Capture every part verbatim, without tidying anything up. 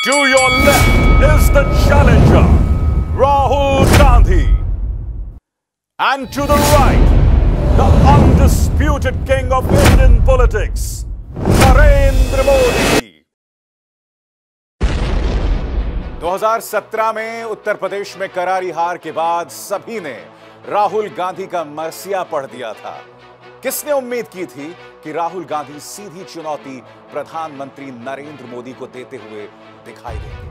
To your left is the challenger, Rahul Gandhi. And to the right, the undisputed king of Indian politics, Narendra Modi. दो हज़ार सत्रह में उत्तर प्रदेश में करारी हार के बाद सभी ने राहुल गांधी का मरसिया पढ़ दिया था। किसने उम्मीद की थी कि राहुल गांधी सीधी चुनौती प्रधानमंत्री नरेंद्र मोदी को देते हुए दिखाई देंगे।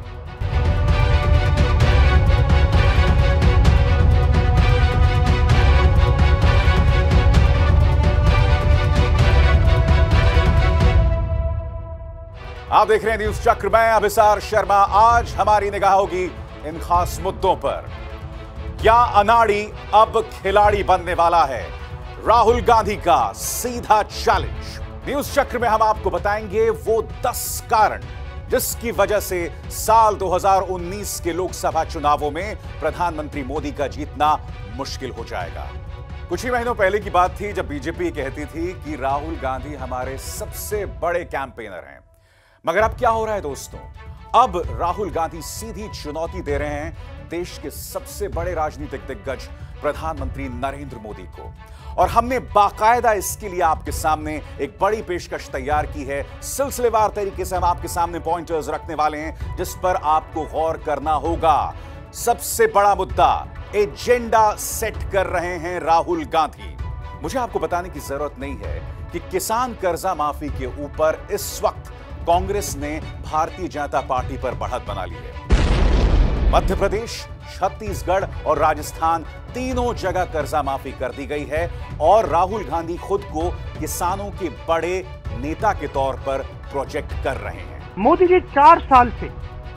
आप देख रहे हैं न्यूज चक्र में अभिसार शर्मा। आज हमारी निगाह होगी इन खास मुद्दों पर। क्या अनाड़ी अब खिलाड़ी बनने वाला है? राहुल गांधी का सीधा चैलेंज। न्यूज चक्र में हम आपको बताएंगे वो दस कारण जिसकी वजह से साल दो हज़ार उन्नीस के लोकसभा चुनावों में प्रधानमंत्री मोदी का जीतना मुश्किल हो जाएगा। कुछ ही महीनों पहले की बात थी जब बीजेपी कहती थी कि राहुल गांधी हमारे सबसे बड़े कैंपेनर हैं। मगर अब क्या हो रहा है दोस्तों? अब राहुल गांधी सीधी चुनौती दे रहे हैं देश के सबसे बड़े राजनीतिक दिग्गज प्रधानमंत्री नरेंद्र मोदी को। और हमने बाकायदा इसके लिए आपके सामने एक बड़ी पेशकश तैयार की है। सिलसिलेवार तरीके से हम आपके सामने पॉइंटर्स रखने वाले हैं जिस पर आपको गौर करना होगा। सबसे बड़ा मुद्दा, एजेंडा सेट कर रहे हैं राहुल गांधी। मुझे आपको बताने की जरूरत नहीं है कि किसान कर्जा माफी के ऊपर इस वक्त कांग्रेस ने भारतीय जनता पार्टी पर बढ़त बना ली है। मध्य प्रदेश, छत्तीसगढ़ और राजस्थान तीनों जगह कर्जा माफी कर दी गई है और राहुल गांधी खुद को किसानों के बड़े नेता के तौर पर प्रोजेक्ट कर रहे हैं। मोदी जी चार साल से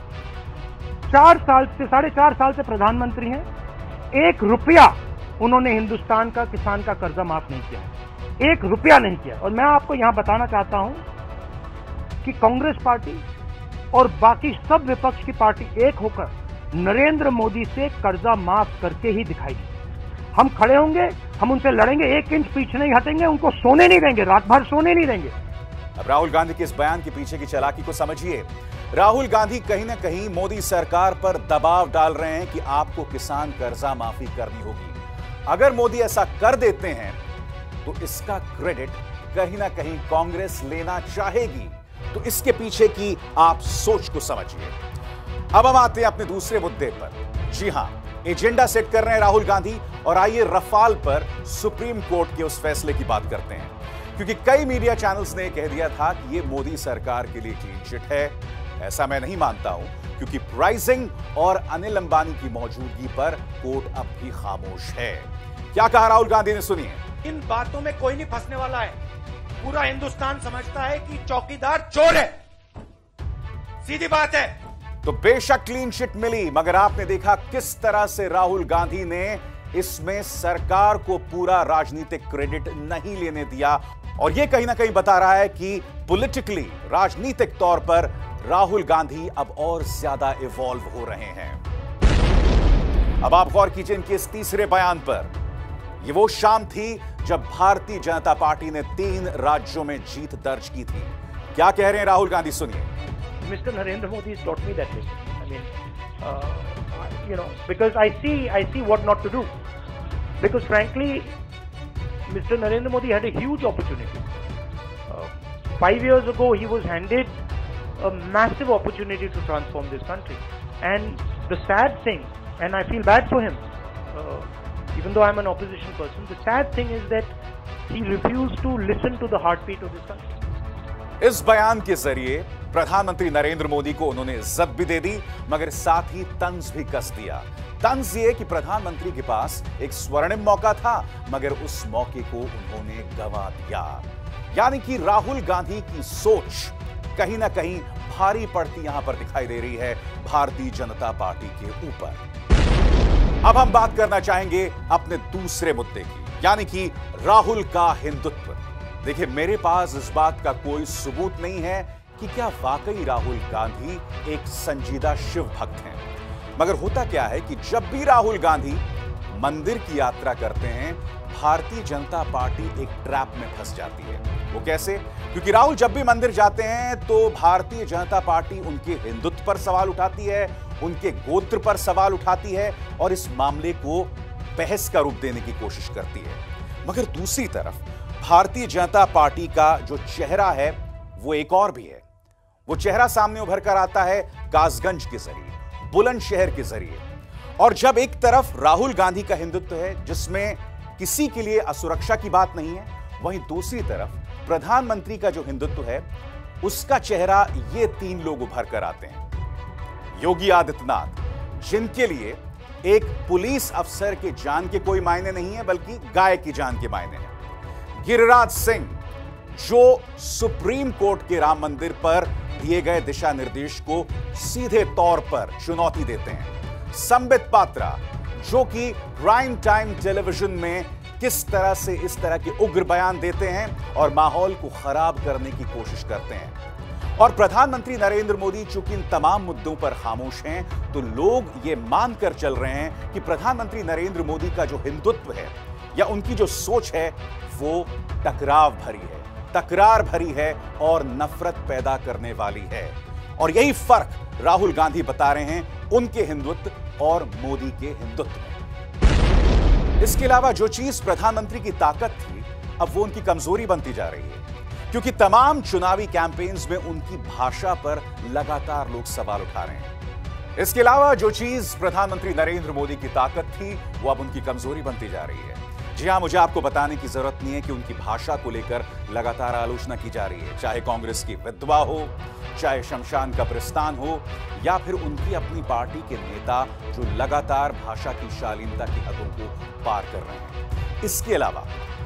चार साल से साढ़े चार साल से प्रधानमंत्री हैं। एक रुपया उन्होंने हिंदुस्तान का किसान का कर्जा माफ नहीं किया, एक रुपया नहीं किया। और मैं आपको यहां बताना चाहता हूं कि कांग्रेस पार्टी और बाकी सब विपक्ष की पार्टी एक होकर नरेंद्र मोदी से कर्जा माफ करके ही दिखाएगी। हम खड़े होंगे, हम उनसे लड़ेंगे, एक इंच पीछे नहीं हटेंगे, उनको सोने नहीं देंगे, रात भर सोने नहीं देंगे। अब राहुल गांधी के इस बयान के पीछे की चालाकी को समझिए। राहुल गांधी कहीं ना कहीं मोदी सरकार पर दबाव डाल रहे हैं कि आपको किसान कर्जा माफी करनी होगी। अगर मोदी ऐसा कर देते हैं तो इसका क्रेडिट कहीं ना कहीं कांग्रेस लेना चाहेगी। तो इसके पीछे की आप सोच को समझिए। अब हम आते हैं अपने दूसरे मुद्दे पर। जी हां, एजेंडा सेट कर रहे हैं राहुल गांधी। और आइए रफाल पर सुप्रीम कोर्ट के उस फैसले की बात करते हैं, क्योंकि कई मीडिया चैनल्स ने कह दिया था कि यह मोदी सरकार के लिए क्लीन चिट है। ऐसा मैं नहीं मानता हूं, क्योंकि प्राइसिंग और अनिल अंबानी की मौजूदगी पर कोर्ट अब भी खामोश है। क्या कहा राहुल गांधी ने, सुनिए। इन बातों में कोई नहीं फंसने वाला है। पूरा हिंदुस्तान समझता है कि चौकीदार चोर है, सीधी बात है। तो बेशक क्लीन चिट मिली, मगर आपने देखा किस तरह से राहुल गांधी ने इसमें सरकार को पूरा राजनीतिक क्रेडिट नहीं लेने दिया। और यह कहीं ना कहीं बता रहा है कि पॉलिटिकली, राजनीतिक तौर पर राहुल गांधी अब और ज्यादा इवॉल्व हो रहे हैं। अब आप गौर कीजिए इनके इस तीसरे बयान पर। यह वो शाम थी जब भारतीय जनता पार्टी ने तीन राज्यों में जीत दर्ज की थी। क्या कह रहे हैं राहुल गांधी, सुनिए। Mister Narendra Modi has taught me that lesson. I mean, uh, you know, because I see, I see what not to do. Because frankly, Mister Narendra Modi had a huge opportunity. Uh, five years ago, he was handed a massive opportunity to transform this country. And the sad thing, and I feel bad for him, uh, even though I'm an opposition person, the sad thing is that he refused to listen to the heartbeat of this country. इस बयान के जरिए प्रधानमंत्री नरेंद्र मोदी को उन्होंने इज्जत भी दे दी, मगर साथ ही तंज भी कस दिया। तंज ये कि प्रधानमंत्री के पास एक स्वर्णिम मौका था, मगर उस मौके को उन्होंने गंवा दिया। यानी कि राहुल गांधी की सोच कहीं ना कहीं भारी पड़ती यहां पर दिखाई दे रही है भारतीय जनता पार्टी के ऊपर। अब हम बात करना चाहेंगे अपने दूसरे मुद्दे की, यानी कि राहुल का हिंदुत्व। देखिए, मेरे पास इस बात का कोई सबूत नहीं है कि क्या वाकई राहुल गांधी एक संजीदा शिव भक्त हैं। मगर होता क्या है कि जब भी राहुल गांधी मंदिर की यात्रा करते हैं, भारतीय जनता पार्टी एक ट्रैप में फंस जाती है। वो कैसे? क्योंकि राहुल जब भी मंदिर जाते हैं तो भारतीय जनता पार्टी उनके हिंदुत्व पर सवाल उठाती है, उनके गोत्र पर सवाल उठाती है और इस मामले को बहस का रूप देने की कोशिश करती है। मगर दूसरी तरफ भारतीय जनता पार्टी का जो चेहरा है वो एक और भी है। वो चेहरा सामने उभर कर आता है कासगंज के जरिए, बुलंदशहर के जरिए। और जब एक तरफ राहुल गांधी का हिंदुत्व है जिसमें किसी के लिए असुरक्षा की बात नहीं है, वहीं दूसरी तरफ प्रधानमंत्री का जो हिंदुत्व है उसका चेहरा ये तीन लोग उभर कर आते हैं। योगी आदित्यनाथ, जिनके लिए एक पुलिस अफसर के जान के कोई मायने नहीं है बल्कि गाय की जान के मायने हैं। गिरिराज सिंह, जो सुप्रीम कोर्ट के राम मंदिर पर दिए गए दिशा निर्देश को सीधे तौर पर चुनौती देते हैं। संबित पात्रा, जो कि प्राइम टाइम टेलीविजन में किस तरह से इस तरह के उग्र बयान देते हैं और माहौल को खराब करने की कोशिश करते हैं। और प्रधानमंत्री नरेंद्र मोदी चूंकि इन तमाम मुद्दों पर खामोश हैं, तो लोग ये मानकर चल रहे हैं कि प्रधानमंत्री नरेंद्र मोदी का जो हिंदुत्व है या उनकी जो सोच है वो टकराव भरी है, तकरार भरी है और नफरत पैदा करने वाली है। और यही फर्क राहुल गांधी बता रहे हैं उनके हिंदुत्व और मोदी के हिंदुत्व में। इसके अलावा जो चीज प्रधानमंत्री की ताकत थी, अब वो उनकी कमजोरी बनती जा रही है, क्योंकि तमाम चुनावी कैंपेन्स में उनकी भाषा पर लगातार लोग सवाल उठा रहे हैं। इसके अलावा जो चीज प्रधानमंत्री नरेंद्र मोदी की ताकत थी, वो अब उनकी कमजोरी बनती जा रही है। जी हां, मुझे आपको बताने की जरूरत नहीं है कि उनकी भाषा को लेकर लगातार आलोचना की जा रही है, चाहे कांग्रेस की विधवा हो, चाहे शमशान का प्रस्थान हो, या फिर उनकी अपनी पार्टी के नेता जो लगातार भाषा की शालीनता की हदों को पार कर रहे हैं। इसके अलावा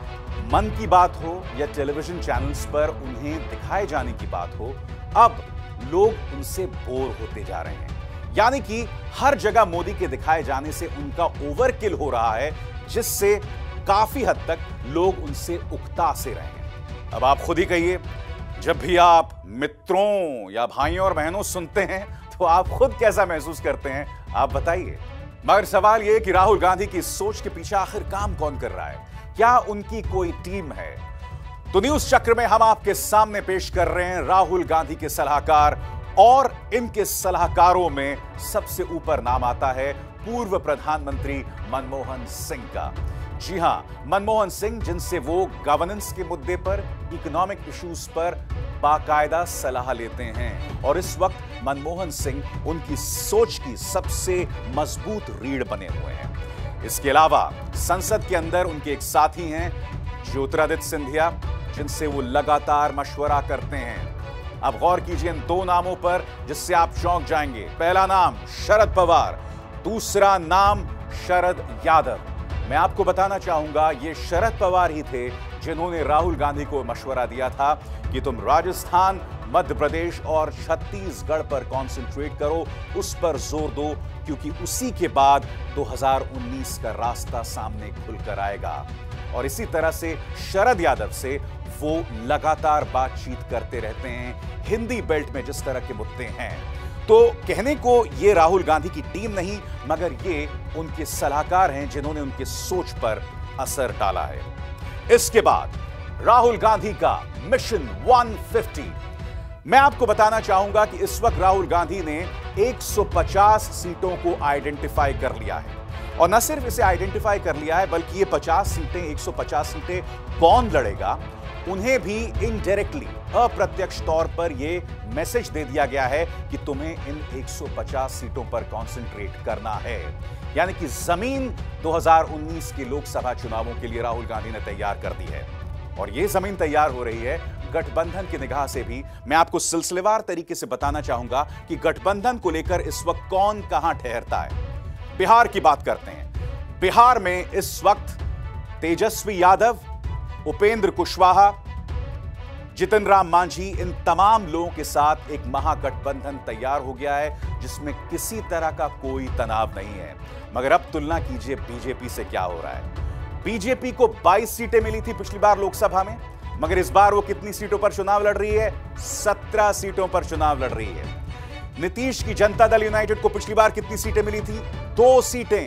मन की बात हो या टेलीविजन चैनल्स पर उन्हें दिखाए जाने की बात हो, अब लोग उनसे बोर होते जा रहे हैं। यानी कि हर जगह मोदी के दिखाए जाने से उनका ओवरकिल हो रहा है, जिससे काफी हद तक लोग उनसे उकता से रहे हैं। अब आप खुद ही कहिए, जब भी आप मित्रों या भाइयों और बहनों सुनते हैं तो आप खुद कैसा महसूस करते हैं, आप बताइए। मगर सवाल यह कि राहुल गांधी की सोच के पीछे आखिर काम कौन कर रहा है? क्या उनकी कोई टीम है? तो न्यूज चक्र में हम आपके सामने पेश कर रहे हैं राहुल गांधी के सलाहकार, और इनके सलाहकारों में सबसे ऊपर नाम आता है पूर्व प्रधानमंत्री मनमोहन सिंह का। जी हां, मनमोहन सिंह, जिनसे वो गवर्नेंस के मुद्दे पर, इकोनॉमिक इश्यूज पर बाकायदा सलाह लेते हैं। और इस वक्त मनमोहन सिंह उनकी सोच की सबसे मजबूत रीढ़ बने हुए हैं। इसके अलावा संसद के अंदर उनके एक साथी हैं ज्योतिरादित्य सिंधिया, जिनसे वो लगातार मशवरा करते हैं। अब गौर कीजिए इन दो नामों पर, जिससे आप चौंक जाएंगे। पहला नाम शरद पवार, दूसरा नाम शरद यादव। मैं आपको बताना चाहूंगा, ये शरद पवार ही थे जिन्होंने राहुल गांधी को मशवरा दिया था कि तुम राजस्थान, मध्य प्रदेश और छत्तीसगढ़ पर कंसंट्रेट करो, उस पर जोर दो, क्योंकि उसी के बाद दो हज़ार उन्नीस का रास्ता सामने खुलकर आएगा। और इसी तरह से शरद यादव से वो लगातार बातचीत करते रहते हैं हिंदी बेल्ट में जिस तरह के मुद्दे हैं। तो कहने को ये राहुल गांधी की टीम नहीं, मगर ये उनके सलाहकार हैं जिन्होंने उनके सोच पर असर डाला है। इसके बाद राहुल गांधी का मिशन एक सौ पचास। मैं आपको बताना चाहूंगा कि इस वक्त राहुल गांधी ने एक सौ पचास सीटों को आइडेंटिफाई कर लिया है। और न सिर्फ इसे आइडेंटिफाई कर लिया है, बल्कि ये पचास सीटें, एक सौ पचास सीटें कौन लड़ेगा, उन्हें भी इनडायरेक्टली, अप्रत्यक्ष तौर पर यह मैसेज दे दिया गया है कि तुम्हें इन एक सौ पचास सीटों पर कंसंट्रेट करना है। यानी कि जमीन दो हज़ार उन्नीस के लोकसभा चुनावों के लिए राहुल गांधी ने तैयार कर दी है। और यह जमीन तैयार हो रही है गठबंधन की निगाह से भी। मैं आपको सिलसिलेवार तरीके से बताना चाहूंगा कि गठबंधन को लेकर इस वक्त कौन कहां ठहरता है। बिहार की बात करते हैं। बिहार में इस वक्त तेजस्वी यादव, उपेंद्र कुशवाहा, जितन राम मांझी, इन तमाम लोगों के साथ एक महागठबंधन तैयार हो गया है, जिसमें किसी तरह का कोई तनाव नहीं है। मगर अब तुलना कीजिए बीजेपी से क्या हो रहा है। बीजेपी को बाईस सीटें मिली थी पिछली बार लोकसभा में, मगर इस बार वो कितनी सीटों पर चुनाव लड़ रही है? सत्रह सीटों पर चुनाव लड़ रही है। नीतीश की जनता दल यूनाइटेड को पिछली बार कितनी सीटें मिली थी? दो सीटें।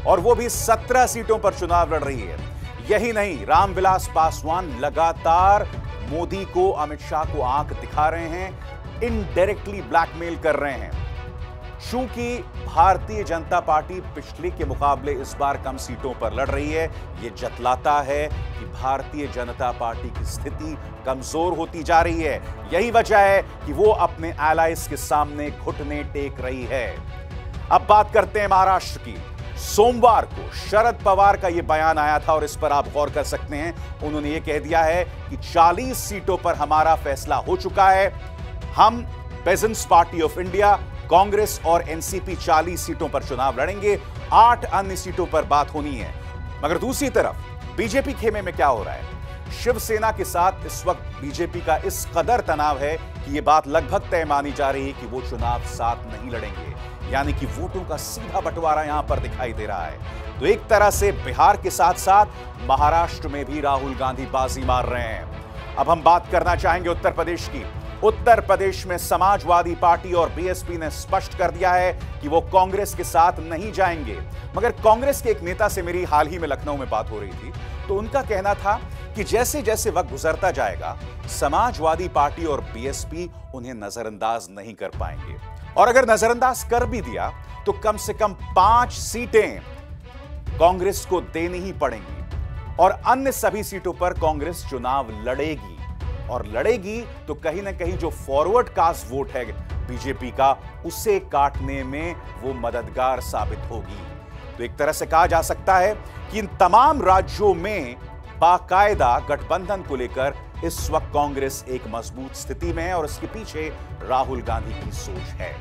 और वो भी सत्रह सीटों पर चुनाव लड़ रही है। यही नहीं, रामविलास पासवान लगातार मोदी को, अमित शाह को आंख दिखा रहे हैं, इनडायरेक्टली ब्लैकमेल कर रहे हैं। चूंकि भारतीय जनता पार्टी पिछले के मुकाबले इस बार कम सीटों पर लड़ रही है, यह जतलाता है कि भारतीय जनता पार्टी की स्थिति कमजोर होती जा रही है। यही वजह है कि वो अपने एलाइज के सामने घुटने टेक रही है। अब बात करते हैं महाराष्ट्र की। सोमवार को शरद पवार का यह बयान आया था और इस पर आप गौर कर सकते हैं। उन्होंने यह कह दिया है कि चालीस सीटों पर हमारा फैसला हो चुका है। हम peasants party of India, Congress और एनसीपी चालीस सीटों पर चुनाव लड़ेंगे, आठ अन्य सीटों पर बात होनी है। मगर दूसरी तरफ बीजेपी खेमे में क्या हो रहा है? शिवसेना के साथ इस वक्त बीजेपी का इस कदर तनाव है कि यह बात लगभग तय मानी जा रही है कि वो चुनाव साथ नहीं लड़ेंगे, यानी कि वोटों का सीधा बंटवारा यहां पर दिखाई दे रहा है। तो एक तरह से बिहार के साथ साथ महाराष्ट्र में भी राहुल गांधी बाजी मार रहे हैं। अब हम बात करना चाहेंगे उत्तर प्रदेश की। उत्तर प्रदेश में समाजवादी पार्टी और बीएसपी ने स्पष्ट कर दिया है कि वो कांग्रेस के साथ नहीं जाएंगे। मगर कांग्रेस के एक नेता से मेरी हाल ही में लखनऊ में बात हो रही थी, तो उनका कहना था कि जैसे जैसे वक्त गुजरता जाएगा, समाजवादी पार्टी और बीएसपी उन्हें नजरअंदाज नहीं कर पाएंगे, और अगर नजरअंदाज कर भी दिया तो कम से कम पांच सीटें कांग्रेस को देनी ही पड़ेंगी और अन्य सभी सीटों पर कांग्रेस चुनाव लड़ेगी। और लड़ेगी तो कहीं ना कहीं जो फॉरवर्ड कास्ट वोट है बीजेपी का, उसे काटने में वो मददगार साबित होगी। तो एक तरह से कहा जा सकता है कि इन तमाम राज्यों में बाकायदा गठबंधन को लेकर इस वक्त कांग्रेस एक मजबूत स्थिति में है और इसके पीछे राहुल गांधी की सोच है।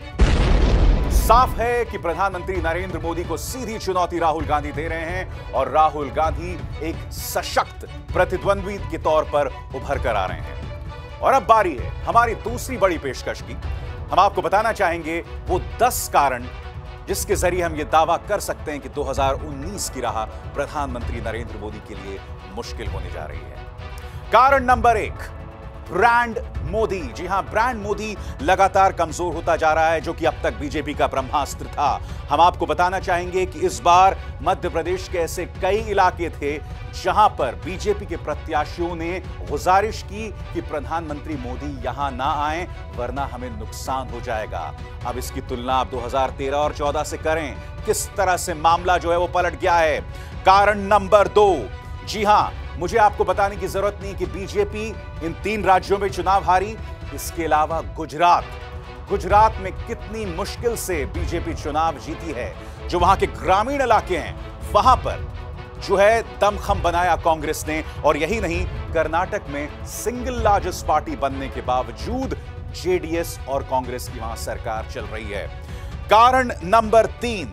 साफ है कि प्रधानमंत्री नरेंद्र मोदी को सीधी चुनौती राहुल गांधी दे रहे हैं और राहुल गांधी एक सशक्त प्रतिद्वंद्वी के तौर पर उभर कर आ रहे हैं। और अब बारी है हमारी दूसरी बड़ी पेशकश की। हम आपको बताना चाहेंगे वो दस कारण जिसके जरिए हम ये दावा कर सकते हैं कि दो हज़ार उन्नीस की राह प्रधानमंत्री नरेंद्र मोदी के लिए मुश्किल होने जा रही है। कारण नंबर एक, ब्रांड मोदी। जी हां, ब्रांड मोदी लगातार कमजोर होता जा रहा है, जो कि अब तक बीजेपी का ब्रह्मास्त्र था। हम आपको बताना चाहेंगे कि इस बार मध्य प्रदेश के ऐसे कई इलाके थे जहां पर बीजेपी के प्रत्याशियों ने गुजारिश की कि प्रधानमंत्री मोदी यहां ना आए वरना हमें नुकसान हो जाएगा। अब इसकी तुलना आप दो हज़ार तेरह और चौदह से करें, किस तरह से मामला जो है वो पलट गया है। कारण नंबर दो, जी हां, मुझे आपको बताने की जरूरत नहीं कि बीजेपी इन तीन राज्यों में चुनाव हारी। इसके अलावा गुजरात गुजरात में कितनी मुश्किल से बीजेपी चुनाव जीती है। जो वहां के ग्रामीण इलाके हैं वहां पर जो है दमखम बनाया कांग्रेस ने। और यही नहीं, कर्नाटक में सिंगल लार्जेस्ट पार्टी बनने के बावजूद जेडीएस और कांग्रेस की वहां सरकार चल रही है। कारण नंबर तीन,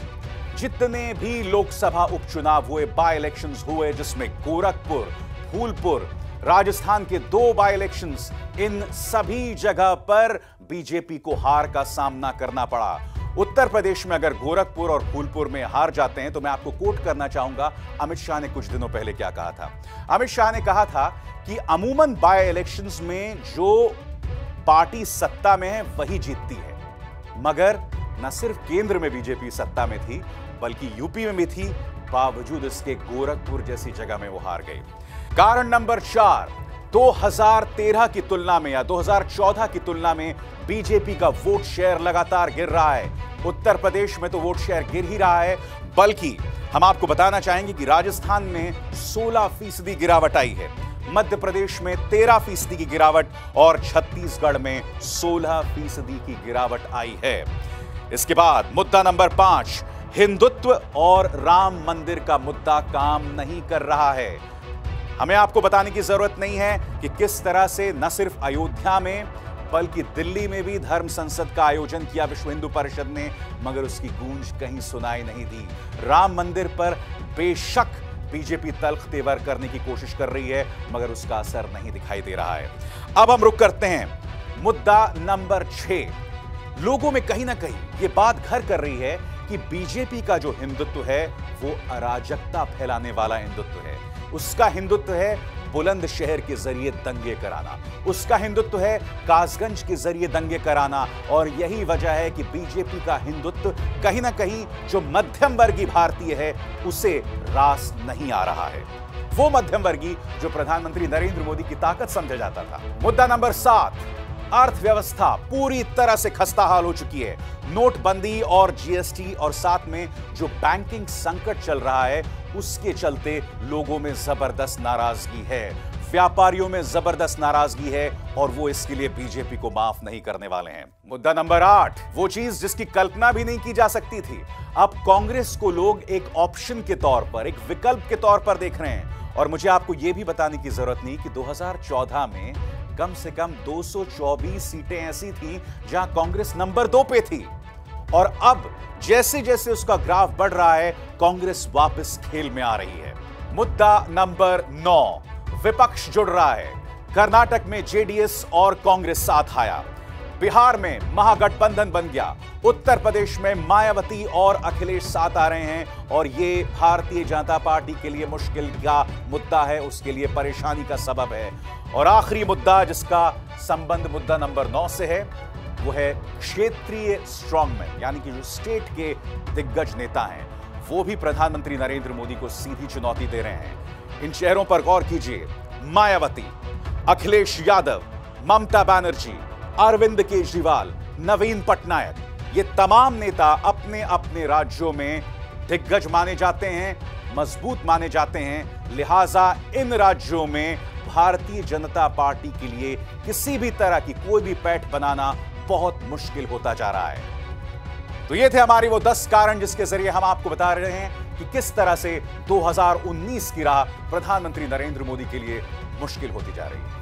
जितने भी लोकसभा उपचुनाव हुए, बाय इलेक्शंस हुए, जिसमें गोरखपुर, फूलपुर, राजस्थान के दो बाय इलेक्शंस, इन सभी जगह पर बीजेपी को हार का सामना करना पड़ा। उत्तर प्रदेश में अगर गोरखपुर और फूलपुर में हार जाते हैं तो मैं आपको कोट करना चाहूंगा अमित शाह ने कुछ दिनों पहले क्या कहा था। अमित शाह ने कहा था कि अमूमन बाय इलेक्शंस में जो पार्टी सत्ता में है वही जीतती है, मगर न सिर्फ केंद्र में बीजेपी सत्ता में थी बल्कि यूपी में भी थी, बावजूद इसके गोरखपुर जैसी जगह में वो हार गई। कारण नंबर चार, दो हज़ार तेरह की तुलना में या दो हज़ार चौदह की तुलना में बीजेपी का वोट शेयर लगातार गिर रहा है। उत्तर प्रदेश में तो वोट शेयर गिर ही रहा है, बल्कि हम आपको बताना चाहेंगे कि राजस्थान में सोलह फीसदी गिरावट आई है, मध्य प्रदेश में तेरह फीसदी की गिरावट और छत्तीसगढ़ में सोलह फीसदी की गिरावट आई है। इसके बाद मुद्दा नंबर पांच, हिंदुत्व और राम मंदिर का मुद्दा काम नहीं कर रहा है। हमें आपको बताने की जरूरत नहीं है कि किस तरह से न सिर्फ अयोध्या में बल्कि दिल्ली में भी धर्म संसद का आयोजन किया विश्व हिंदू परिषद ने, मगर उसकी गूंज कहीं सुनाई नहीं दी। राम मंदिर पर बेशक बीजेपी तल्ख तेवर करने की कोशिश कर रही है, मगर उसका असर नहीं दिखाई दे रहा है। अब हम रुक करते हैं मुद्दा नंबर छह। लोगों में कहीं ना कहीं यह बात घर कर रही है कि बीजेपी का जो हिंदुत्व है वो अराजकता फैलाने वाला हिंदुत्व है। उसका हिंदुत्व है बुलंदशहर के जरिए दंगे कराना, उसका हिंदुत्व है कासगंज के जरिए दंगे कराना। और यही वजह है कि बीजेपी का हिंदुत्व कहीं ना कहीं जो मध्यम वर्गीय भारतीय है उसे रास नहीं आ रहा है, वो मध्यम वर्गीय जो प्रधानमंत्री नरेंद्र मोदी की ताकत समझा जाता था। मुद्दा नंबर सात, अर्थव्यवस्था पूरी तरह से खस्ताहाल हो चुकी है। नोटबंदी और जीएसटी और साथ में जो बैंकिंग संकट चल रहा है उसके चलते लोगों में जबरदस्त नाराजगी है, व्यापारियों में जबरदस्त नाराजगी है और वो इसके लिए बीजेपी को माफ नहीं करने वाले हैं। मुद्दा नंबर आठ, वो चीज जिसकी कल्पना भी नहीं की जा सकती थी, अब कांग्रेस को लोग एक ऑप्शन के तौर पर, एक विकल्प के तौर पर देख रहे हैं। और मुझे आपको यह भी बताने की जरूरत नहीं कि दो हज़ार चौदह में कम से कम दो सौ चौबीस सीटें ऐसी थीं जहां कांग्रेस नंबर दो पे थी और अब जैसे जैसे उसका ग्राफ बढ़ रहा है कांग्रेस वापस खेल में आ रही है। मुद्दा नंबर नौ, विपक्ष जुड़ रहा है। कर्नाटक में जेडीएस और कांग्रेस साथ आया, बिहार में महागठबंधन बन गया, उत्तर प्रदेश में मायावती और अखिलेश साथ आ रहे हैं और ये भारतीय जनता पार्टी के लिए मुश्किल का मुद्दा है, उसके लिए परेशानी का सबब है। और आखिरी मुद्दा जिसका संबंध मुद्दा नंबर नौ से है वो है क्षेत्रीय स्ट्रॉन्गमैन, यानी कि जो स्टेट के दिग्गज नेता हैं वो भी प्रधानमंत्री नरेंद्र मोदी को सीधी चुनौती दे रहे हैं। इन चेहरों पर गौर कीजिए, मायावती, अखिलेश यादव, ममता बनर्जी, अरविंद केजरीवाल, नवीन पटनायक, ये तमाम नेता अपने अपने राज्यों में दिग्गज माने जाते हैं, मजबूत माने जाते हैं। लिहाजा इन राज्यों में भारतीय जनता पार्टी के लिए किसी भी तरह की कोई भी पैठ बनाना बहुत मुश्किल होता जा रहा है। तो ये थे हमारे वो दस कारण जिसके जरिए हम आपको बता रहे हैं कि किस तरह से दो हज़ार उन्नीस की राह प्रधानमंत्री नरेंद्र मोदी के लिए मुश्किल होती जा रही है।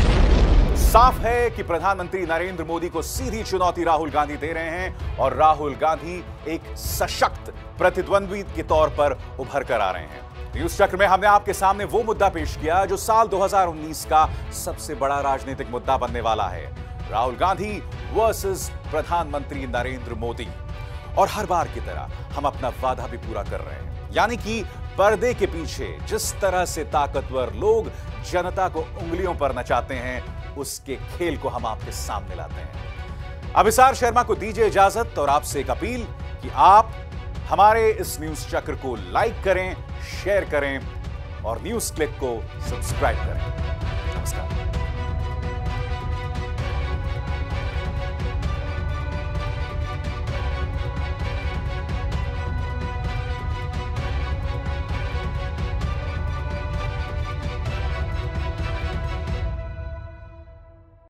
साफ है कि प्रधानमंत्री नरेंद्र मोदी को सीधी चुनौती राहुल गांधी दे रहे हैं और राहुल गांधी एक सशक्त प्रतिद्वंद्वी के तौर पर उभर कर आ रहे हैं। न्यूज चक्र में हमने आपके सामने वो मुद्दा पेश किया जो साल दो हज़ार उन्नीस का सबसे बड़ा राजनीतिक मुद्दा बनने वाला है, राहुल गांधी वर्सेस प्रधानमंत्री नरेंद्र मोदी। और हर बार की तरह हम अपना वादा भी पूरा कर रहे हैं, यानी कि पर्दे के पीछे जिस तरह से ताकतवर लोग जनता को उंगलियों पर नचाते हैं उसके खेल को हम आपके सामने लाते हैं। अभिसार शर्मा को दीजिए इजाजत और आपसे एक अपील कि आप हमारे इस न्यूज चक्र को लाइक करें, शेयर करें और न्यूज क्लिक को सब्सक्राइब करें। नमस्कार।